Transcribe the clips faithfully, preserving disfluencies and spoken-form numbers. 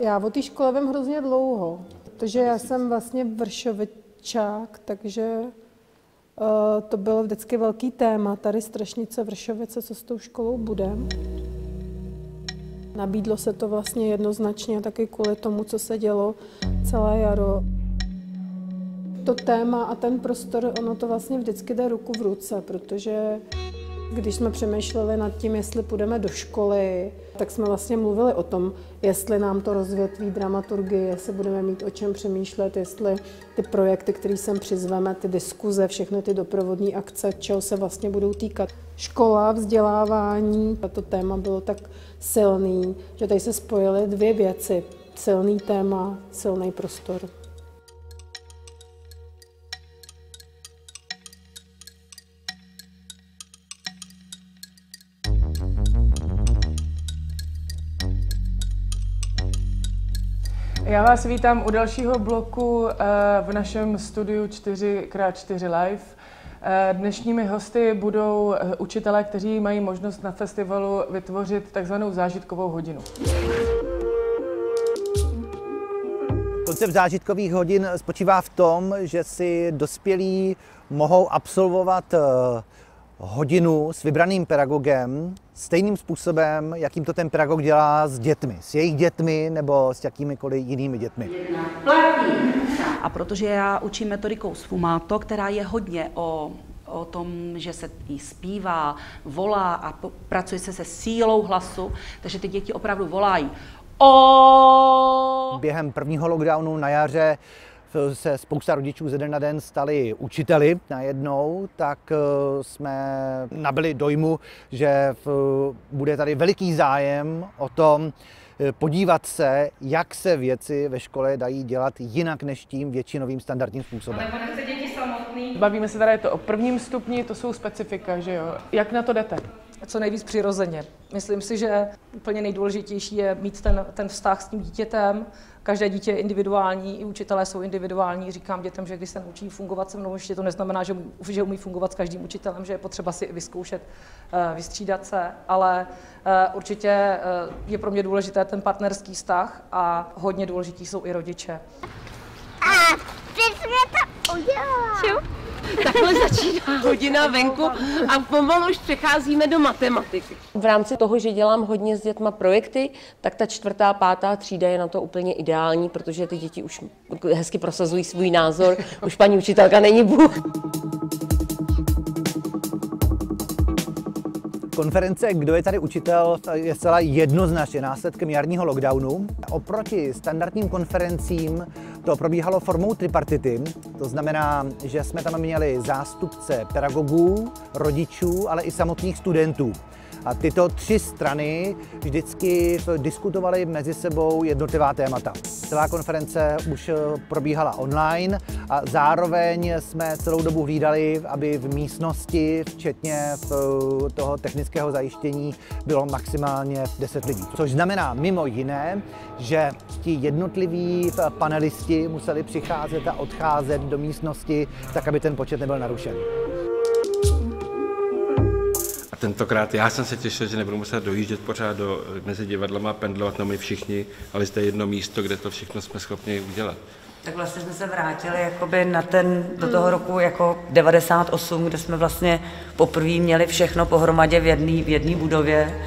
Já o té škole vím hrozně dlouho, protože já jsem vlastně vršovičák, takže uh, to bylo vždycky velký téma, tady Strašnice, Vršovice, co s tou školou bude. Nabídlo se to vlastně jednoznačně taky kvůli tomu, co se dělo celé jaro. To téma a ten prostor, ono to vlastně vždycky jde ruku v ruce, protože když jsme přemýšleli nad tím, jestli půjdeme do školy, tak jsme vlastně mluvili o tom, jestli nám to rozvětví dramaturgii, jestli budeme mít o čem přemýšlet, jestli ty projekty, které sem přizveme, ty diskuze, všechny ty doprovodní akce, čeho se vlastně budou týkat. Škola, vzdělávání, a to téma bylo tak silný, že tady se spojily dvě věci. Silný téma, silný prostor. Já vás vítám u dalšího bloku v našem studiu čtyři krát čtyři Live. Dnešními hosty budou učitelé, kteří mají možnost na festivalu vytvořit takzvanou zážitkovou hodinu. Koncept zážitkových hodin spočívá v tom, že si dospělí mohou absolvovat hodinu s vybraným pedagogem stejným způsobem, jakým to ten pedagog dělá s dětmi, s jejich dětmi nebo s jakýmikoliv jinými dětmi. A protože já učím metodikou Sfumato, která je hodně o, o tom, že se jí zpívá, volá a po, pracuje se se sílou hlasu, takže ty děti opravdu volají o. Během prvního lockdownu na jaře se spousta rodičů ze den na den stali učiteli najednou, tak jsme nabyli dojmu, že bude tady veliký zájem o tom podívat se, jak se věci ve škole dají dělat jinak než tím většinovým standardním způsobem. Nebo nechce děti samotný. Bavíme se tady to o prvním stupni, to jsou specifika, že jo? Jak na to jdete? Co nejvíc přirozeně. Myslím si, že úplně nejdůležitější je mít ten, ten vztah s tím dítětem. Každé dítě je individuální, i učitelé jsou individuální. Říkám dětem, že když se naučí fungovat se mnou, ještě to neznamená, že, že umí fungovat s každým učitelem, že je potřeba si vyzkoušet, vystřídat se, ale určitě je pro mě důležité ten partnerský vztah a hodně důležití jsou i rodiče. A teď jsme to udělala. Takhle začíná hodina venku a pomalu už přecházíme do matematiky. V rámci toho, že dělám hodně s dětma projekty, tak ta čtvrtá, pátá třída je na to úplně ideální, protože ty děti už hezky prosazují svůj názor, už paní učitelka není bůh. Konference Kdo je tady učitel je zcela jednoznačně následkem jarního lockdownu. Oproti standardním konferencím to probíhalo formou tripartity, to znamená, že jsme tam měli zástupce pedagogů, rodičů, ale i samotných studentů. A tyto tři strany vždycky diskutovaly mezi sebou jednotlivá témata. Celá konference už probíhala online a zároveň jsme celou dobu hlídali, aby v místnosti, včetně toho technického zajištění, bylo maximálně deset lidí. Což znamená mimo jiné, že ti jednotliví panelisti museli přicházet a odcházet do místnosti, tak aby ten počet nebyl narušen. Tentokrát já jsem se těšil, že nebudu muset dojíždět pořád do, mezi divadlama, pendlovat, no my všichni, ale zde jedno místo, kde to všechno jsme schopni udělat. Tak vlastně jsme se vrátili jakoby na ten, do toho roku jako devadesát osm, kde jsme vlastně poprvé měli všechno pohromadě v jedné v jedné budově.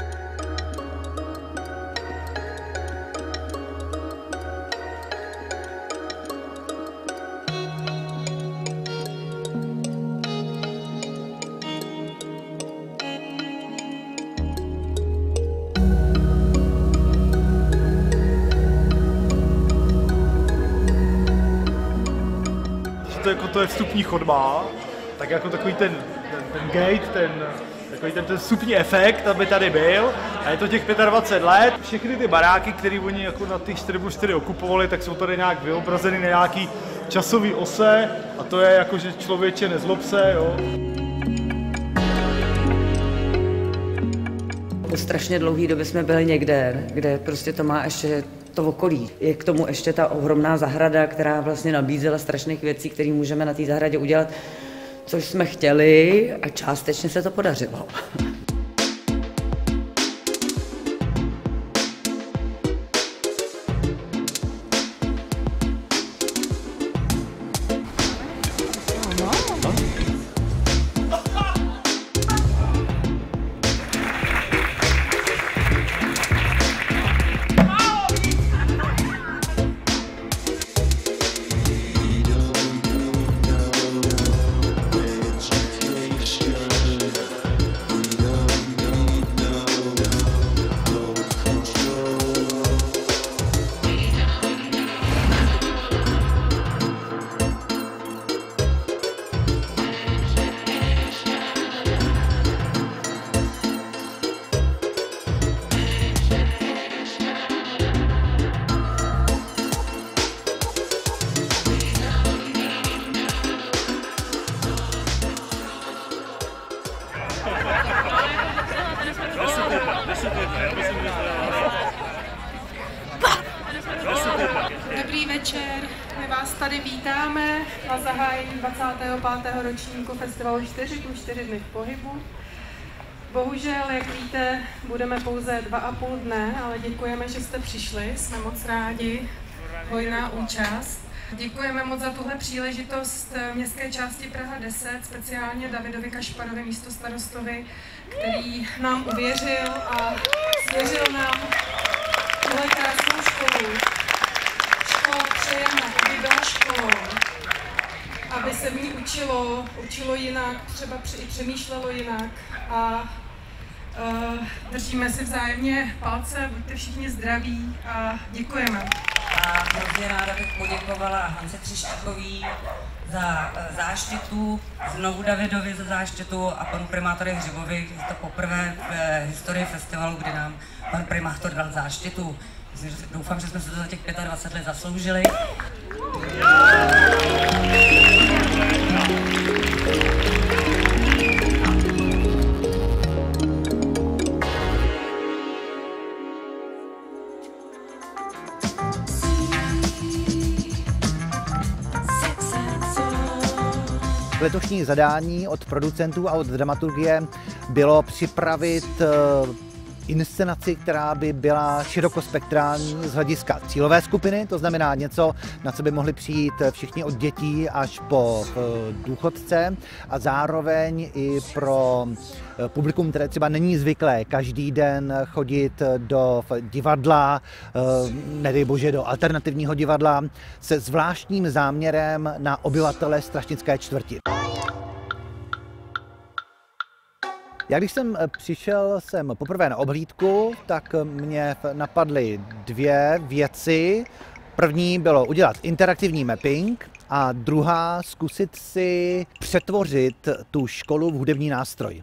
To, jako to je vstupní chodba, tak jako takový ten, ten, ten gate, ten, takový ten, ten vstupní efekt, aby tady byl. A je to těch dvacet pět let. Všechny ty baráky, které oni jako na těch čtyři plus čtyři okupovali, tak jsou tady nějak vyobrazeny na nějaký časový ose. A to je jako, že člověče nezlob se, jo. Po strašně dlouhé době jsme byli někde, kde prostě to má ještě to okolí. Je k tomu ještě ta ohromná zahrada, která vlastně nabízela strašných věcí, které můžeme na té zahradě udělat, což jsme chtěli a částečně se to podařilo. dvacátého pátého ročníku festivalu čtyři plus čtyři dny v pohybu. Bohužel, jak víte, budeme pouze dva a půl dne, ale děkujeme, že jste přišli, jsme moc rádi, hojná účast. Děkujeme moc za tuhle příležitost městské části Praha deset, speciálně Davidovi Kašparovi, místostarostovi, který nám uvěřil a svěřil nám tuhle krásnou školu. Škola přejeme, aby byla školou, aby se v ní učilo, učilo jinak, třeba i přemýšlelo jinak a uh, držíme si vzájemně palce, buďte všichni zdraví a děkujeme. A hrozně ráda bych poděkovala Hance Třištíkový za záštitu, znovu Davidovi za záštitu a panu primátorovi Hřibovi. Je to poprvé v historii festivalu, kdy nám pan primátor dal záštitu. Myslím, že, doufám, že jsme se to za těch dvacet pět let zasloužili. Letošní zadání od producentů a od dramaturgie bylo připravit inscenaci, která by byla širokospektrální z hlediska cílové skupiny, to znamená něco, na co by mohli přijít všichni od dětí až po důchodce a zároveň i pro publikum, které třeba není zvyklé každý den chodit do divadla, nedej bože do alternativního divadla, se zvláštním záměrem na obyvatele Strašnické čtvrti. Já když jsem přišel sem poprvé na obhlídku, tak mě napadly dvě věci. První bylo udělat interaktivní mapping a druhá zkusit si přetvořit tu školu v hudební nástroj.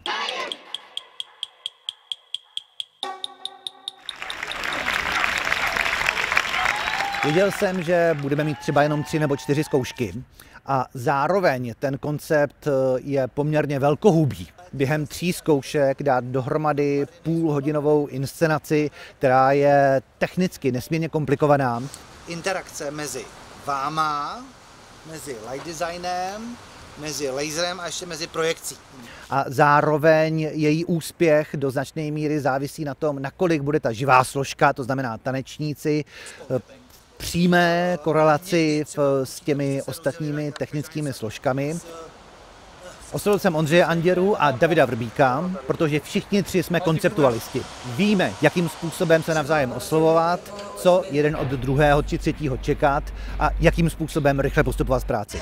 Věděl jsem, že budeme mít třeba jenom tři nebo čtyři zkoušky a zároveň ten koncept je poměrně velkohubý. Během tří zkoušek dát dohromady půlhodinovou inscenaci, která je technicky nesmírně komplikovaná. Interakce mezi váma, mezi light designem, mezi laserem a ještě mezi projekcí. A zároveň její úspěch do značné míry závisí na tom, nakolik bude ta živá složka, to znamená tanečníci, přímé korelaci v, s těmi ostatními technickými složkami. Oslovil jsem Ondřeje Anděru a Davida Vrbíka, protože všichni tři jsme konceptualisti. Víme, jakým způsobem se navzájem oslovovat, co jeden od druhého či třetího čekat a jakým způsobem rychle postupovat v práci.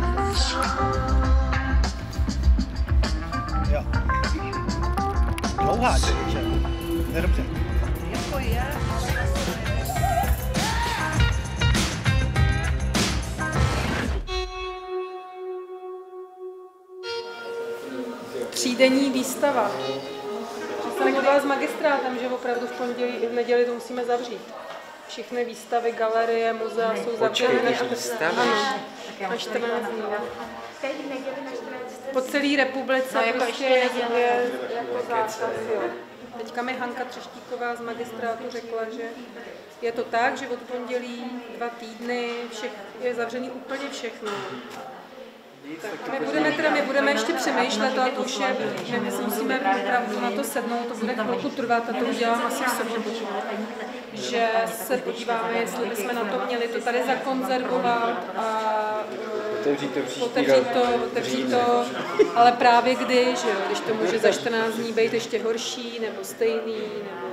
Jo. Dlouhá, že? Dobře. Třídenní výstava. Že se nedělá s magistrátem, že opravdu v pondělí i v neděli to musíme zavřít. Všechny výstavy, galerie, muzea jsou zavřené na čtrnáct dní. Po celé republice no, jako prostě je jako zákaz. Teďka mi Hanka Třeštíková z magistrátu řekla, že je to tak, že od pondělí dva týdny všech, je zavřený úplně všechno. Tak my budeme, teda, my budeme ještě přemýšlet, ale to už je, že my si musíme opravdu na to sednout, to bude chvilku trvat a to udělám asi v sobotu. Že se podíváme, jestli bychom na to měli to tady zakonzervovat a otevřít to, otevřít to, otevřít to, ale právě kdy, že jo, když to může za čtrnáct dní být ještě horší nebo stejný, nebo...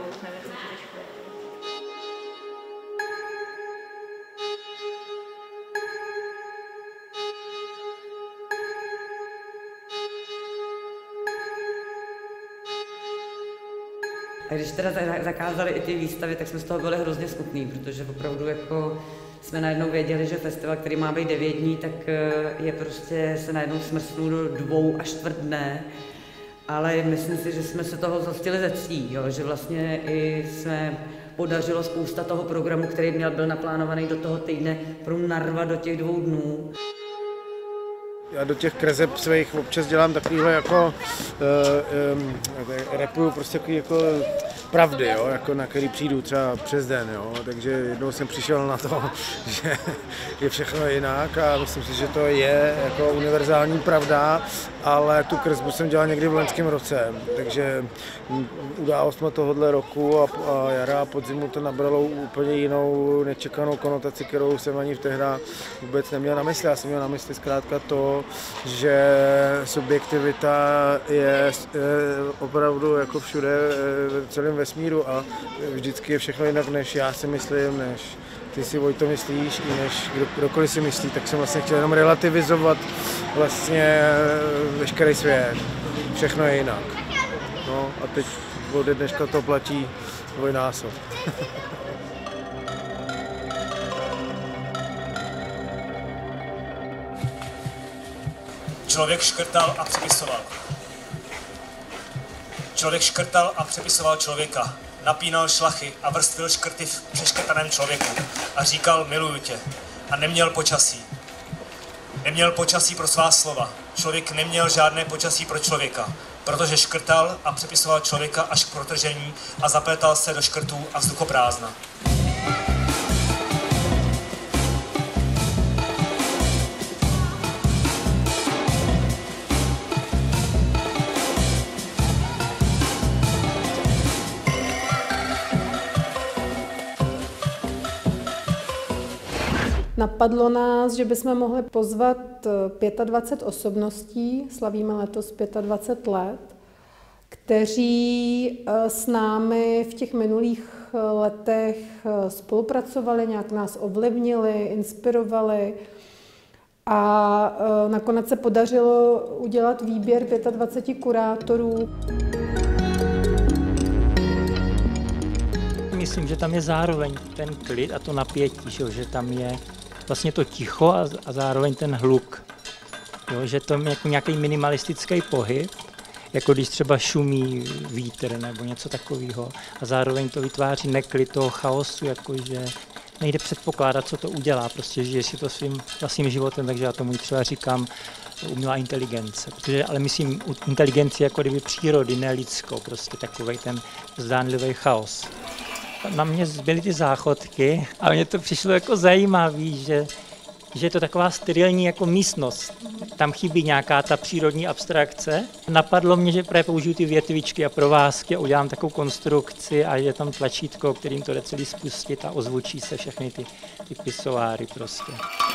A když teda zakázali i ty výstavy, tak jsme z toho byli hrozně smutní, protože opravdu jako jsme najednou věděli, že festival, který má být devět dní, tak je prostě se najednou smrsknul do dvou až čtvrt dne. Ale myslím si, že jsme se toho zhostili ze ctí, jo? Že vlastně i jsme podařilo spousta toho programu, který měl byl naplánovaný do toho týdne, pro narvat do těch dvou dnů. Já do těch kreseb svých občas dělám takovýhle jako, uh, um, repuju prostě takový jako pravdy, jo, jako na který přijdu třeba přes den, jo, takže jednou jsem přišel na to, že je všechno jinak a myslím si, že to je jako univerzální pravda, ale tu kresbu jsem dělal někdy v loňském roce, takže událostma tohohle roku a, a jara a podzimu to nabralo úplně jinou nečekanou konotaci, kterou jsem ani v tehdy vůbec neměl na mysli. Já jsem měl na mysli zkrátka to, že subjektivita je opravdu jako všude v celém vesmíru a vždycky je všechno jinak, než já si myslím, než ty si, Vojto, myslíš, i než kdo, kdokoliv si myslí, tak jsem vlastně chtěl jenom relativizovat vlastně veškerý svět. Všechno je jinak. No a teď ode dneška to platí dvojnásob. Člověk škrtal a přepisoval. Člověk škrtal a přepisoval člověka. Napínal šlachy a vrstvil škrty v přeškrtaném člověku. A říkal, miluju tě. A neměl počasí. Neměl počasí pro svá slova. Člověk neměl žádné počasí pro člověka. Protože škrtal a přepisoval člověka až k protržení a zaplétal se do škrtů a vzduchoprázdna. Napadlo nás, že bychom mohli pozvat dvacet pět osobností, slavíme letos dvacet pět let, kteří s námi v těch minulých letech spolupracovali, nějak nás ovlivnili, inspirovali a nakonec se podařilo udělat výběr dvacet pět kurátorů. Myslím, že tam je zároveň ten klid a to napětí, že tam je vlastně to ticho a, a zároveň ten hluk. Jo, že to je jako nějaký minimalistický pohyb, jako když třeba šumí vítr nebo něco takového. A zároveň to vytváří neklid toho chaosu, jakože nejde předpokládat, co to udělá, prostě žije si to svým vlastním životem, takže já tomu třeba říkám umělá inteligence. Protože, ale myslím inteligenci jako kdyby přírody, ne lidskou, prostě takovej ten zdánlivý chaos. Na mě zbyly ty záchodky a mně to přišlo jako zajímavé, že, že je to taková sterilní jako místnost. Tam chybí nějaká ta přírodní abstrakce. Napadlo mě, že právě použiju ty větvičky a provázky a udělám takovou konstrukci a je tam tlačítko, kterým to jde celý spustit a ozvučí se všechny ty, ty pisoáry prostě.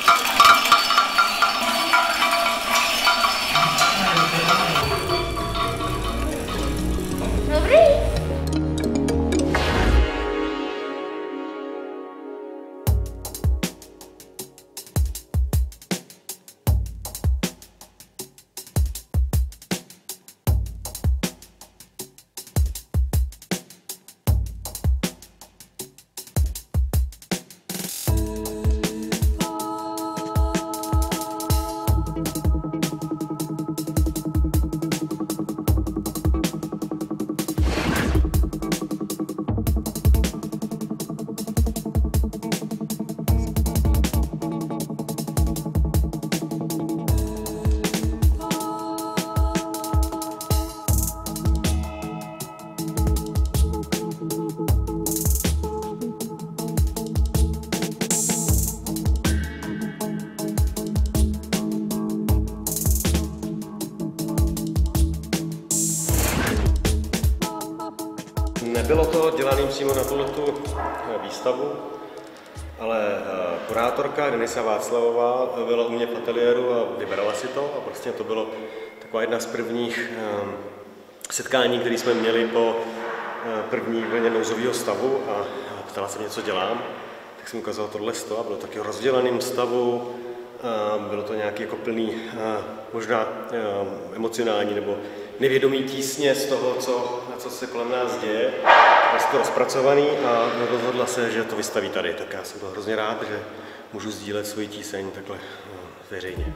Nebylo to dělané přímo na tuhletu výstavu, ale kurátorka Denisa Václavová byla u mě v ateliéru a vybrala si to a prostě to bylo taková jedna z prvních setkání, které jsme měli po první vlně nouzového stavu a ptala se mě, co dělám, tak jsem ukázal tohle a bylo taky v rozděleném stavu, bylo to nějaký jako plný možná emocionální nebo nevědomý tísně z toho, co, co se kolem nás děje. Vlastně to rozpracovaný a rozhodla se, že to vystaví tady. Tak já jsem byl hrozně rád, že můžu sdílet svůj tíseň takhle veřejně.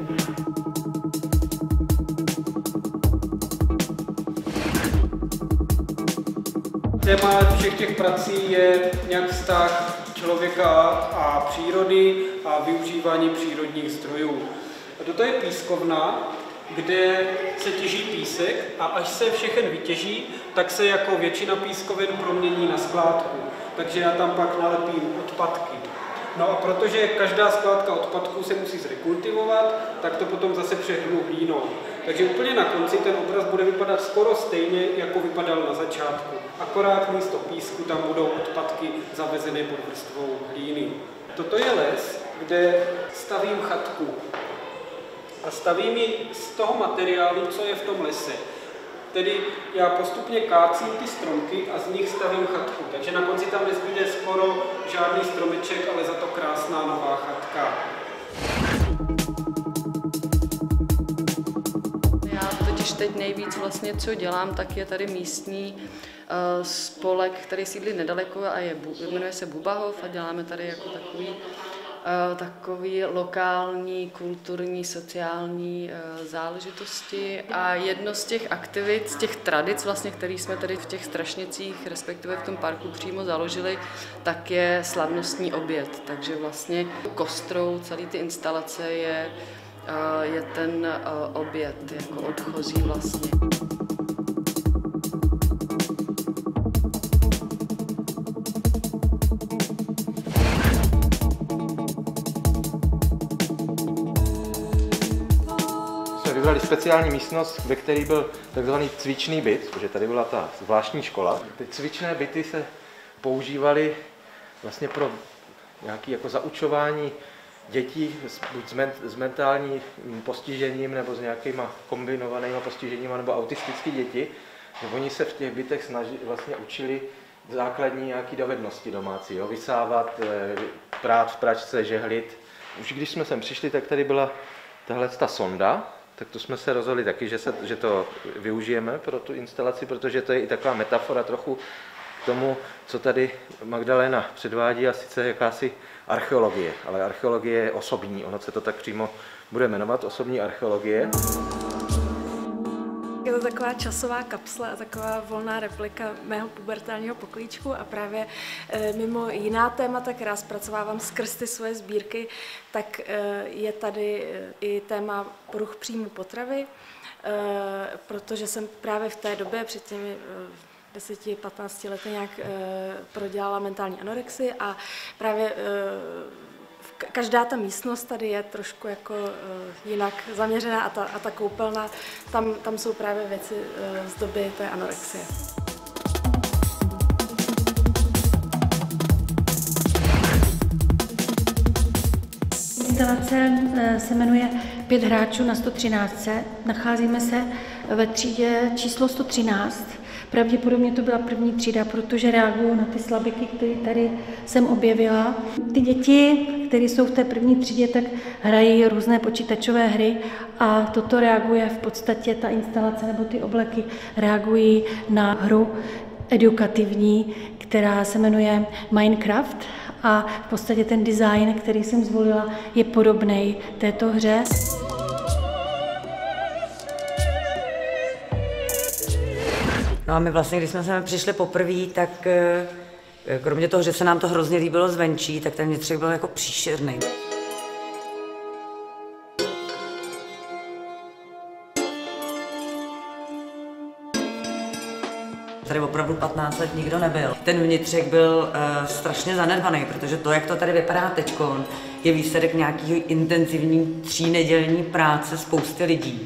Téma všech těch prací je nějak vztah člověka a přírody a využívání přírodních zdrojů. Toto je pískovna, kde se těží písek a až se všechen vytěží, tak se jako většina pískoven promění na skládku. Takže já tam pak nalepím odpadky. No a protože každá skládka odpadků se musí zrekultivovat, tak to potom zase přehrnu hlínou. Takže úplně na konci ten obraz bude vypadat skoro stejně, jako vypadal na začátku. Akorát místo písku tam budou odpadky zavezené pod vrstvou hlíny. Toto je les, kde stavím chatku. A stavím ji z toho materiálu, co je v tom lese. Tedy já postupně kácím ty stromky a z nich stavím chatku. Takže na konci tam nezbyde skoro žádný stromeček, ale za to krásná nová chatka. Já totiž teď nejvíc vlastně, co dělám, tak je tady místní uh, spolek, který sídlí nedaleko a je, jmenuje se Bubahov a děláme tady jako takový takový lokální, kulturní, sociální záležitosti a jedno z těch aktivit, z těch tradic, vlastně, které jsme tady v těch Strašnicích, respektive v tom parku přímo založili, tak je slavnostní oběd. Takže vlastně kostrou celý ty instalace je, je ten oběd jako odchozí vlastně. Vybrali speciální místnost, ve které byl takzvaný cvičný byt, protože tady byla ta zvláštní škola. Ty cvičné byty se používaly vlastně pro nějaké jako zaučování dětí buď s mentálním postižením nebo s nějakýma kombinovanýma postiženíma nebo autistické děti. Oni se v těch bytech snažili, vlastně učili základní nějaké dovednosti domácí, jo? Vysávat, prát v pračce, žehlit. Už když jsme sem přišli, tak tady byla tahle ta sonda. Tak to jsme se rozhodli taky, že, se, že to využijeme pro tu instalaci, protože to je i taková metafora trochu k tomu, co tady Magdalena předvádí, a sice jakási archeologie. Ale archeologie je osobní, ono se to tak přímo bude jmenovat, osobní archeologie. Je to taková časová kapsle a taková volná replika mého pubertálního pokojíčku a právě e, mimo jiná témata, která zpracovávám skrz ty svoje sbírky, tak e, je tady i téma poruch příjmu potravy, e, protože jsem právě v té době před těmi e, deseti patnácti lety nějak e, prodělala mentální anorexii a právě e, každá ta místnost tady je trošku jako uh, jinak zaměřená a ta, a ta koupelna, tam, tam jsou právě věci uh, z doby té anorexie. Instalace se jmenuje Pět hráčů na sto třináct. Nacházíme se ve třídě číslo sto třináct. Pravděpodobně to byla první třída, protože reagují na ty slabiky, které tady jsem objevila. Ty děti, které jsou v té první třídě, tak hrají různé počítačové hry a toto reaguje v podstatě, ta instalace nebo ty obleky reagují na hru edukativní, která se jmenuje Minecraft a v podstatě ten design, který jsem zvolila, je podobný této hře. No a my vlastně, když jsme sem přišli poprvé, tak kromě toho, že se nám to hrozně líbilo zvenčí, tak ten vnitřek byl jako příšerný. Tady opravdu patnáct let nikdo nebyl. Ten vnitřek byl uh, strašně zanedbaný, protože to, jak to tady vypadá teďkon, je výsledek nějaký intenzivní třínedělní práce spousty lidí.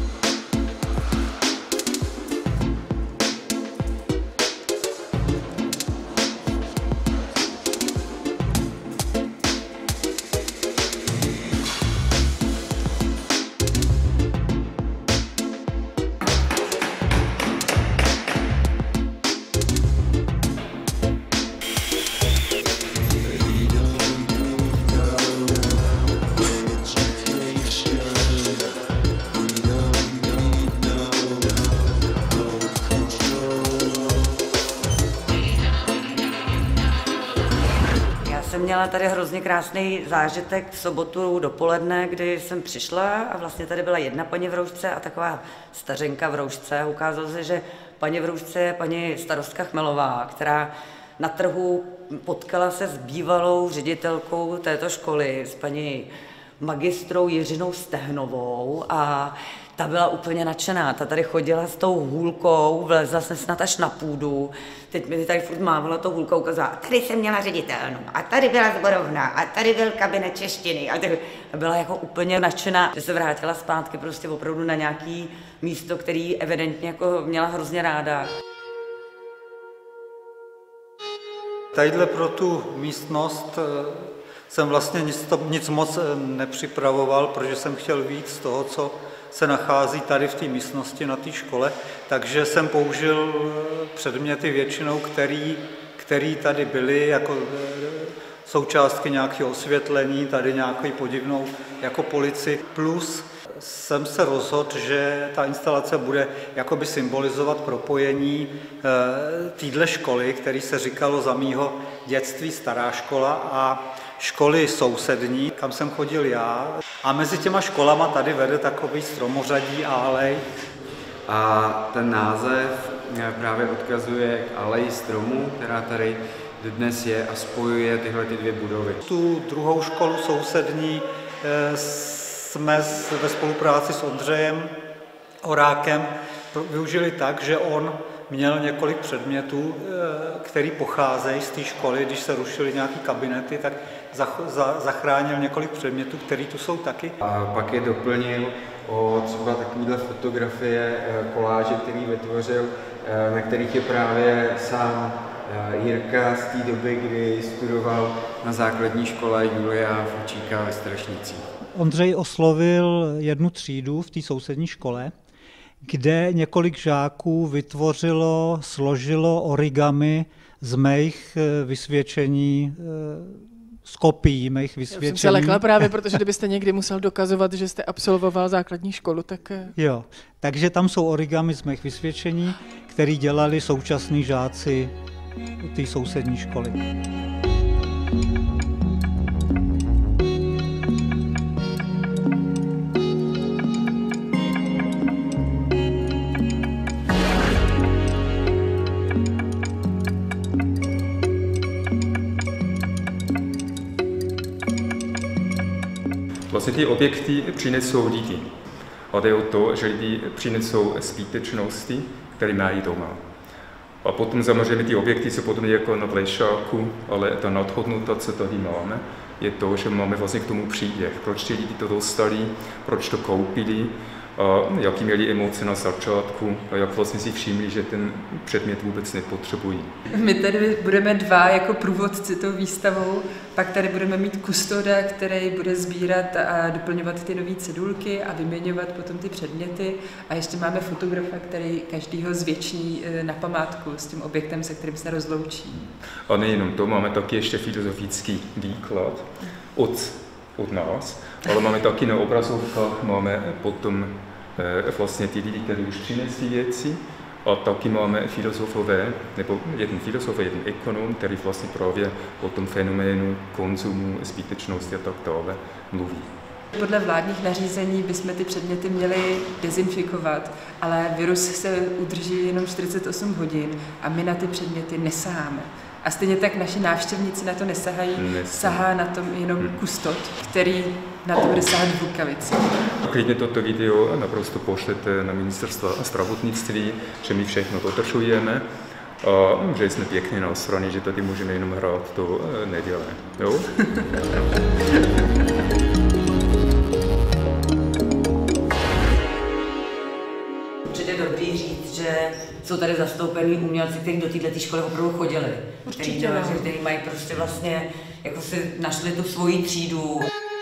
Jsem měla tady hrozně krásný zážitek v sobotu dopoledne, kdy jsem přišla a vlastně tady byla jedna paní v roušce a taková stařenka v roušce. Ukázalo se, že paní v roušce je paní starostka Chmelová, která na trhu potkala se s bývalou ředitelkou této školy, s paní magistrou Jiřinou Stehnovou a ta byla úplně nadšená. Ta tady chodila s tou hůlkou, vlezla se snad až na půdu. Teď mi tady furt mávala tou hůlkou, ukázala, tady jsem měla ředitelnu, a tady byla zborovna, a tady byl kabinet češtiny. A byla jako úplně nadšená, že se vrátila zpátky prostě opravdu na nějaký místo, který evidentně jako měla hrozně ráda. Tadyhle pro tu místnost jsem vlastně nic, to, nic moc nepřipravoval, protože jsem chtěl víc z toho, co se nachází tady v té místnosti na té škole, takže jsem použil předměty většinou, který, který tady byly jako součástky nějakého osvětlení, tady nějakou podivnou jako polici, plus jsem se rozhodl, že ta instalace bude jakoby symbolizovat propojení e, téhle školy, který se říkalo za mýho dětství Stará škola, a školy sousední, kam jsem chodil já. A mezi těma školama tady vede takový stromořadí a alej. A ten název právě odkazuje k aleji stromů, která tady dnes je a spojuje tyhle ty dvě budovy. Tu druhou školu sousední e, jsme ve spolupráci s Ondřejem Horákem využili tak, že on měl několik předmětů, který pocházejí z té školy. Když se rušily nějaké kabinety, tak zachránil několik předmětů, které tu jsou taky. A pak je doplnil o třeba takovéhle fotografie, koláže, který vytvořil, na kterých je právě sám Jirka z té doby, kdy studoval na základní škole Julia Fučíka ve Strašnicích. Ondřej oslovil jednu třídu v té sousední škole, kde několik žáků vytvořilo, složilo origami z mých vysvědčení, z kopií mých vysvědčení. Já jsem se lekla právě, protože kdybyste někdy musel dokazovat, že jste absolvoval základní školu, tak... Jo, takže tam jsou origami z mých vysvědčení, které dělali současní žáci té sousední školy. Vlastně ty objekty přinesou lidi. A jde o to, že lidi přinesou zbytečnosti, které mají doma. A potom samozřejmě ty objekty jsou potom jako na vlešáku, ale ta nadhodnota, co tady máme, je to, že máme vlastně k tomu příběh. Proč ti lidi to dostali, proč to koupili, a jaký měli emoce na začátku a jak vlastně si všimli, že ten předmět vůbec nepotřebují. My tady budeme dva jako průvodci tou výstavou, pak tady budeme mít kustoda, který bude sbírat a doplňovat ty nové cedulky a vyměňovat potom ty předměty, a ještě máme fotografa, který každýho zvětší na památku s tím objektem, se kterým se rozloučí. A nejenom to, máme taky ještě filozofický výklad od, od nás, ale máme taky na obrazovkách, máme potom e, vlastně ty lidi, kteří už přinesli věci, a taky máme filozofové, nebo jeden filozof a jeden ekonom, který vlastně právě o tom fenoménu konzumu, zbytečnosti a tak dále mluví. Podle vládních nařízení bychom ty předměty měli dezinfikovat, ale virus se udrží jenom čtyřicet osm hodin a my na ty předměty nesaháme. A stejně tak naši návštěvníci na to nesahají, sahá na tom jenom hmm. kustod, který na to bude sahat v rukavici. Klidně toto video naprosto pošlete na ministerstvo zdravotnictví, že my všechno dodržujeme a že jsme pěkně na straně, že tady můžeme jenom hrát to neděle. Jo? Určitě dobrý říct, že jsou tady zastoupení umělci, kteří do této školy opravdu chodili. Určitě, kteří, kteří mají prostě vlastně, jako si našli tu svoji třídu.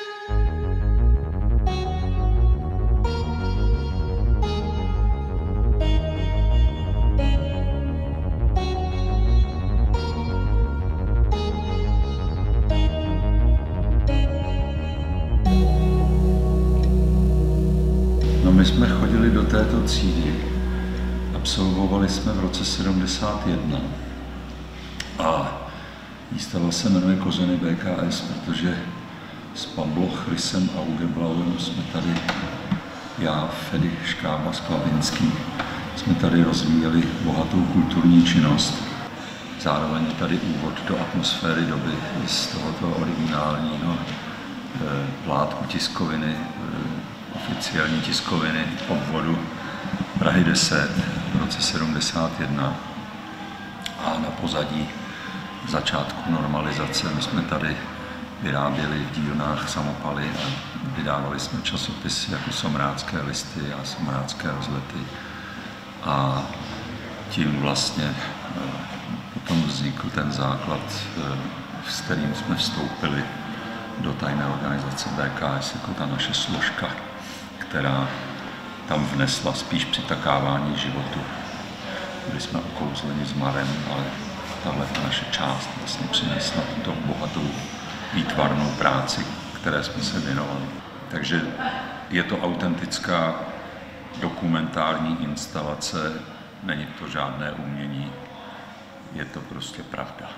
No, my jsme chodili do této třídy. Absolvovali jsme v roce sedmdesát jedna a výstava se jmenuje Kořeny B K S, protože s Pavlou Chrysem a Uge Blauem jsme tady, já, Fedy Škába z Klavinský, jsme tady rozvíjeli bohatou kulturní činnost. Zároveň je tady úvod do atmosféry doby z tohoto originálního vládku tiskoviny, oficiální tiskoviny obvodu Prahy deset v roce sedmdesát jedna a na pozadí začátku normalizace my jsme tady vyráběli v dílnách samopaly a vydávali jsme časopisy jako Somrátské listy a Somrátské rozlety a tím vlastně potom vznikl ten základ, s kterým jsme vstoupili do tajné organizace B K S jako ta naše složka, která tam vnesla spíš přitakávání životu. Byli jsme okouzleni zmarem, ale tahle naše část vlastně přinesla tuto bohatou výtvarnou práci, které jsme se věnovali. Takže je to autentická dokumentární instalace, není to žádné umění, je to prostě pravda.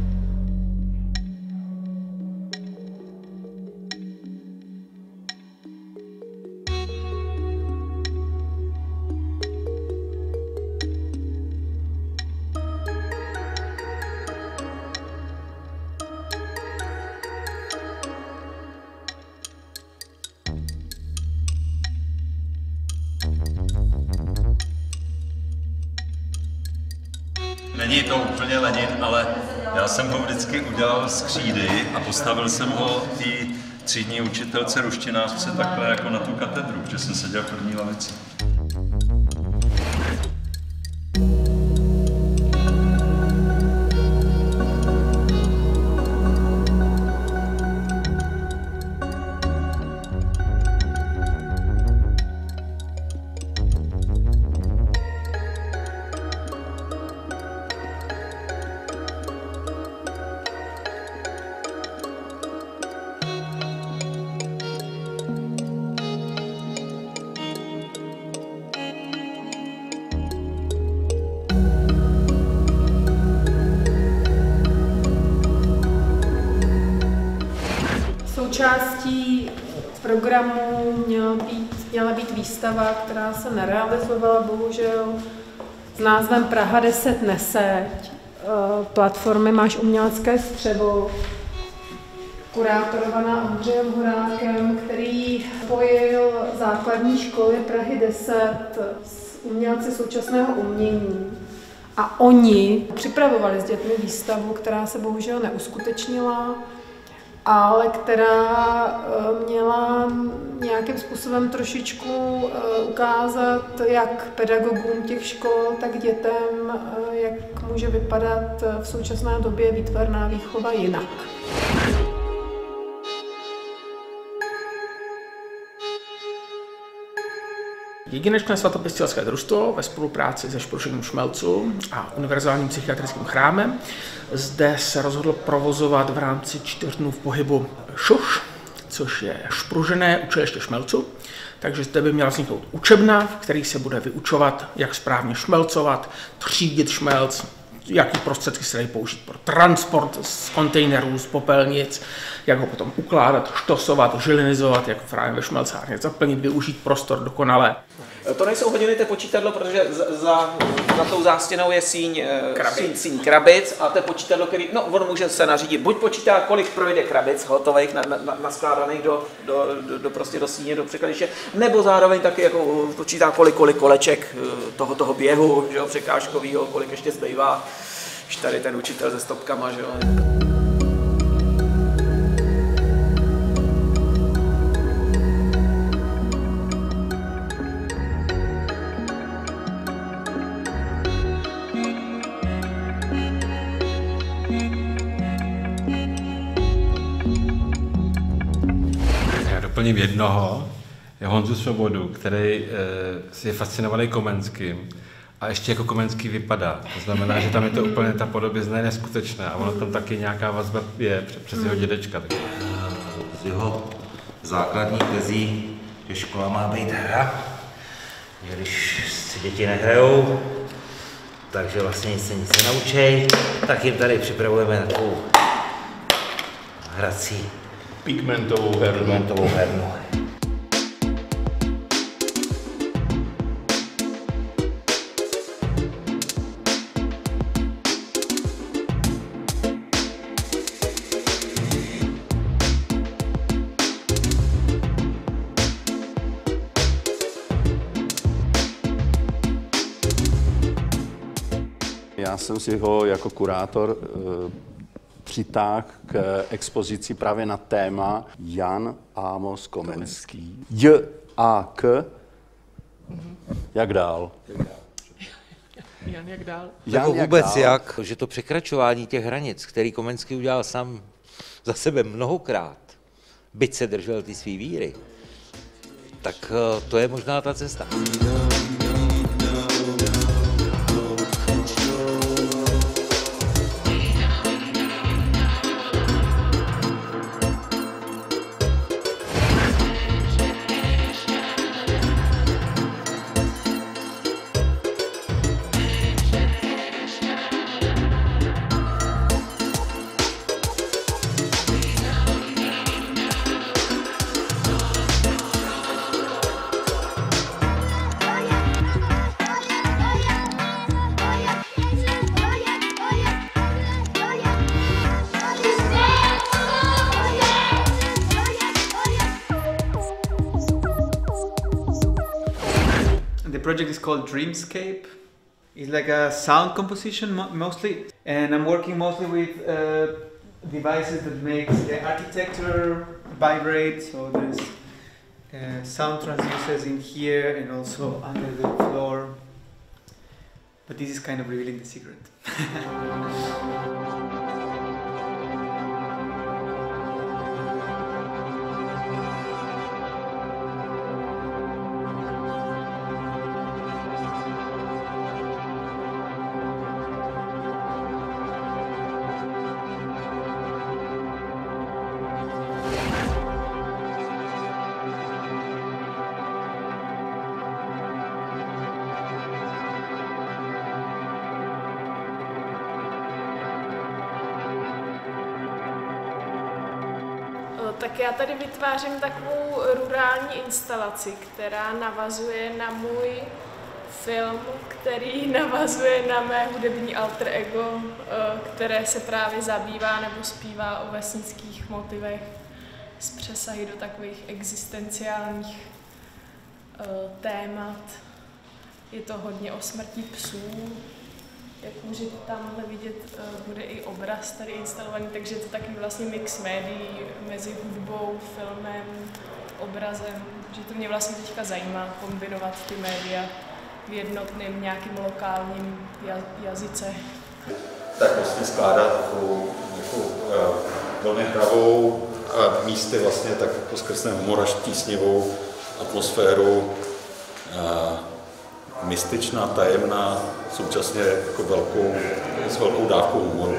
Není to úplně Lenin, ale já jsem ho vždycky udělal z křídy a postavil jsem ho té třídní učitelce ruštinářce takhle jako na tu katedru, protože jsem seděl v první lavici. Součástí programu měla být, měla být výstava, která se nerealizovala, bohužel, s názvem Praha deset neseď. Platformy Máš umělecké střevo, kurátorovaná Ondřejem Horákem, který spojil základní školy Prahy deset s umělci současného umění. A oni připravovali s dětmi výstavu, která se bohužel neuskutečnila, ale která měla nějakým způsobem trošičku ukázat jak pedagogům těch škol, tak dětem, jak může vypadat v současné době výtvarná výchova jinak. Jedinečné svatopistitelské družstvo ve spolupráci se Špružením Šmelcu a Univerzálním psychiatrickým chrámem zde se rozhodlo provozovat v rámci čtyř dnů v pohybu ŠUŠ, což je Špružené učiliště Šmelcu. Takže zde by měla vzniknout učebna, v který se bude vyučovat, jak správně šmelcovat, třídit šmelc, jaký prostředky se dají použít pro transport z kontejnerů, z popelnic, jak ho potom ukládat, štosovat, žilinizovat, jak právě ve šmelcárně, zaplnit, využít prostor dokonale. To nejsou hodiny, to je počítadlo, protože za, za tou zástěnou je síň krabic. síň, síň krabic a to je počítadlo, který, no on může se nařídit, buď počítá, kolik projde krabic hotových, na, na, naskládaných do, do, do, do, prostě do síně, do překladiště, nebo zároveň taky jako počítá, kolik, kolik koleček toho, toho běhu, že jo, překážkovýho, kolik ještě zbývá, když tady ten učitel se stopkama, že jo. Doplním jednoho, je Honzu Svobodu, který e, je fascinovaný Komenským a ještě jako Komenský vypadá. To znamená, že tam je to úplně ta podobizna neskutečná a ono tam taky nějaká vazba je přes jeho dědečka. Tak. Z jeho základní tezí, že škola má být hra, že když si děti nehrajou, takže vlastně nic se nic nenaučej, tak jim tady připravujeme takovou hrací Pigmentovou hernu. Pigmentovou hernu. já jsem si ho jako kurátor přitáhl k expozici právě na téma Jan Amos Komenský. J A K. Jak dál? Jan jak dál? Jako vůbec jak, že to překračování těch hranic, který Komenský udělal sám za sebe mnohokrát, byť se držel ty svý víry, tak to je možná ta cesta. The project is called Dreamscape. It's like a sound composition mo mostly, and I'm working mostly with uh, devices that make the architecture vibrate. So there's uh, sound transducers in here and also under the floor. But this is kind of revealing the secret. Tak já tady vytvářím takovou rurální instalaci, která navazuje na můj film, který navazuje na mé hudební alter ego, které se právě zabývá nebo zpívá o vesnických motivech s přesahy do takových existenciálních témat. Je to hodně o smrti psů. Jak můžete tamhle vidět, bude i obraz tady instalovaný, takže je to takový vlastně mix médií mezi hudbou, filmem, obrazem, že to mě vlastně teďka zajímá kombinovat ty média v jednotném nějakým lokálním jazyce. Tak vlastně skládá takovou nějakou velmi hravou a místy vlastně tak jako skrz ten humor až tísnivou atmosféru. Mystičná, tajemná, současně jako velkou, s velkou dávkou humoru.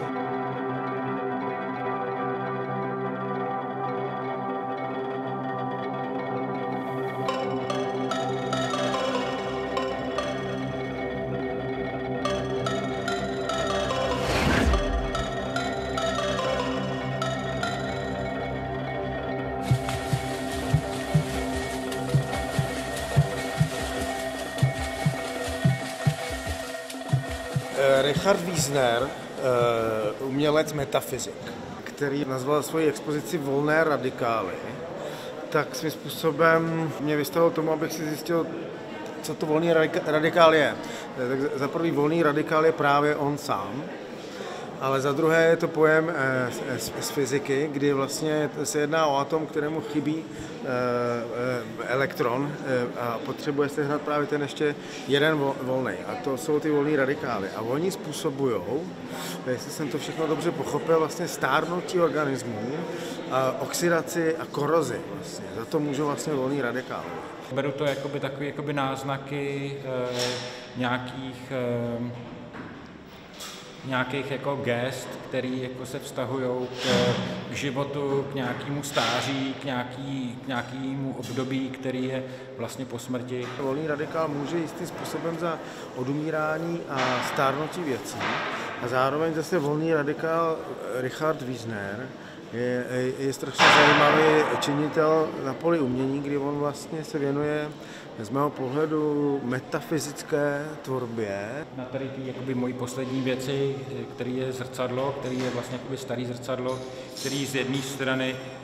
Richard Wiesner, umělec metafyzik, který nazval svoji expozici Volné radikály, tak svým způsobem mě vystavil tomu, abych si zjistil, co to volný radikál je. Tak za prvý volný radikál je právě on sám, ale za druhé je to pojem z fyziky, kdy vlastně se jedná o atom, kterému chybí elektron a potřebuje se hnat právě ten ještě jeden volný. A to jsou ty volný radikály. A oni způsobují, jestli jsem to všechno dobře pochopil, vlastně stárnutí organismů, a oxidaci a korozi. Vlastně. Za to můžou vlastně volný radikály. Beru to jakoby takové jakoby náznaky e, nějakých e, nějakých jako gest, který jako se vztahují k, k životu, k nějakému stáří, k, nějaký, k nějakému období, který je vlastně po smrti. Volný radikál může jistým způsobem za odumírání a stárnutí věcí a zároveň zase volný radikál Richard Wiesner je, je strašně zajímavý činitel na poli umění, kdy on vlastně se věnuje z mého pohledu metafyzické tvorbě. Na tady ty jakoby mojí poslední věci, který je zrcadlo, který je vlastně jakoby starý zrcadlo, který z jedné strany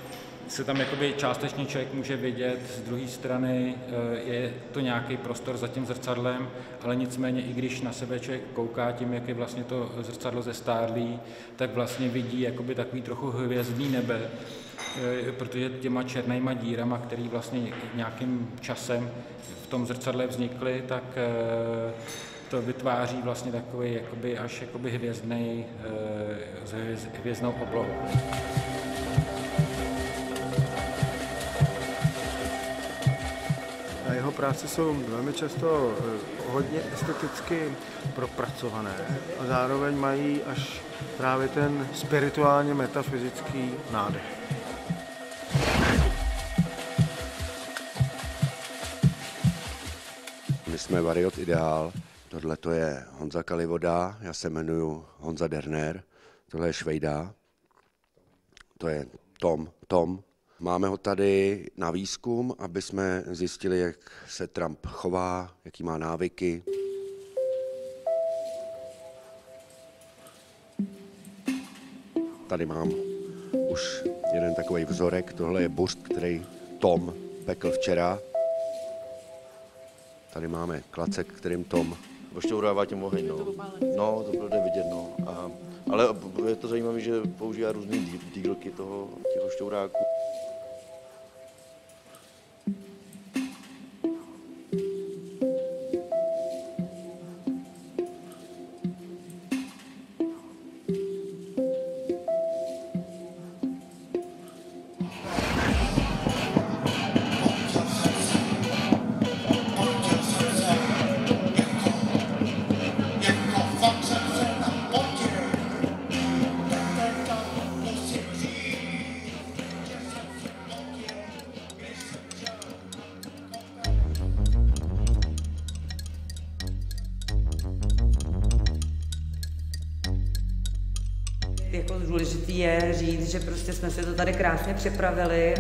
se tam jakoby částečně člověk může vidět, z druhé strany je to nějaký prostor za tím zrcadlem, ale nicméně i když na sebe člověk kouká tím, jak je vlastně to zrcadlo zestárlý, tak vlastně vidí jakoby takový trochu hvězdný nebe, protože těma černýma dírama, který vlastně nějakým časem v tom zrcadle vznikly, tak to vytváří vlastně takový jakoby až jakoby hvězdnej, hvězdnou oblohu. A jeho práce jsou velmi často hodně esteticky propracované a zároveň mají až právě ten spirituálně metafyzický nádech. My jsme Variot Ideál, tohle to je Honza Kalivoda, já se jmenuji Honza Derner, tohle je Švejda, to je Tom, Tom. Máme ho tady na výzkum, aby jsme zjistili, jak se Trump chová, jaký má návyky. Tady mám už jeden takový vzorek, tohle je burst, který Tom pekl včera. Tady máme klacek, kterým Tom ošťourává tím oheň, no. No, to bude vidět, no. A, ale je to zajímavé, že používá různé dílky toho, těch ošťouráků. Jako důležitý je říct, že prostě jsme si to tady krásně připravili.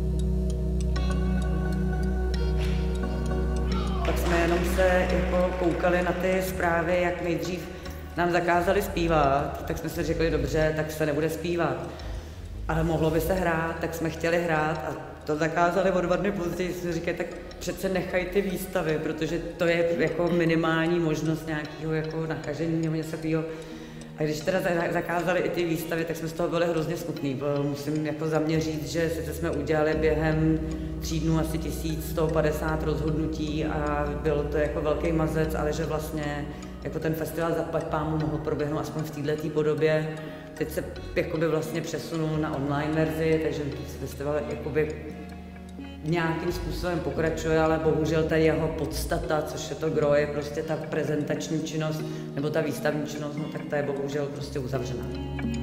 Pak jsme jenom se jako koukali na ty zprávy, jak nejdřív nám zakázali zpívat, tak jsme si řekli, dobře, tak se nebude zpívat. Ale mohlo by se hrát, tak jsme chtěli hrát a to zakázali o dva dny později. Jsme říkali, tak přece nechaj ty výstavy, protože to je jako minimální možnost nějakého jako nakažení nebo něco takového. A když teda zakázali i ty výstavy, tak jsme z toho byli hrozně smutný. Musím jako za mě říct, že sice jsme udělali během tří dnů asi tisíc sto padesát rozhodnutí a byl to jako velký mazec, ale že vlastně jako ten festival zaplať pámu mohl proběhnout aspoň v této podobě. Teď se jakoby vlastně přesunul na online verzi, takže festival jakoby nějakým způsobem pokračuje, ale bohužel ta jeho podstata, což je to gro, je prostě ta prezentační činnost nebo ta výstavní činnost, no tak ta je bohužel prostě uzavřená.